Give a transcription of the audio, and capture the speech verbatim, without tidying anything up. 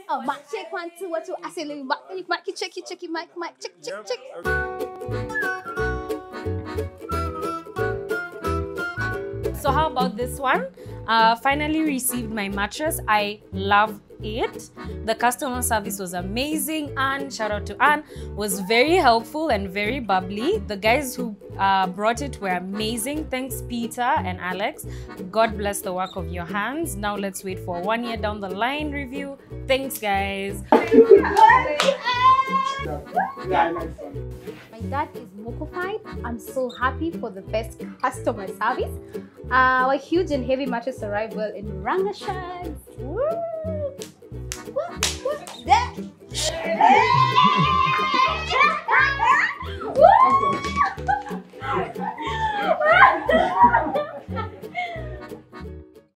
Oh, mic check one, two, one, two. I say, let me mic, mic, check, check, mic, mic, check, check, check. So how about this one? Uh, finally received my mattress. I love it. The customer service was amazing. Anne, shout out to Anne, was very helpful and very bubbly. The guys who uh, brought it were amazing. Thanks Peter and Alex. God bless the work of your hands. Now let's wait for one year down the line review. Thanks guys. My dad is Moko. I'm so happy for the best customer service. Uh, our huge and heavy mattress arrived well in Rangashan. Woo!